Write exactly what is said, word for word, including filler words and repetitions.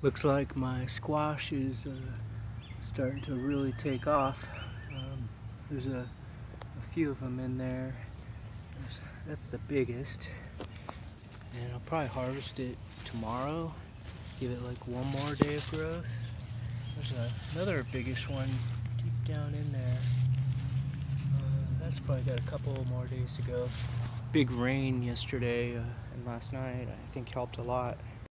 Looks like my squash is uh, starting to really take off. Um, there's a, a few of them in there. There's, that's the biggest. And I'll probably harvest it tomorrow. Give it like one more day of growth. There's a, another biggish one deep down in there. Uh, that's probably got a couple more days to go. Big rain yesterday uh, and last night I think helped a lot.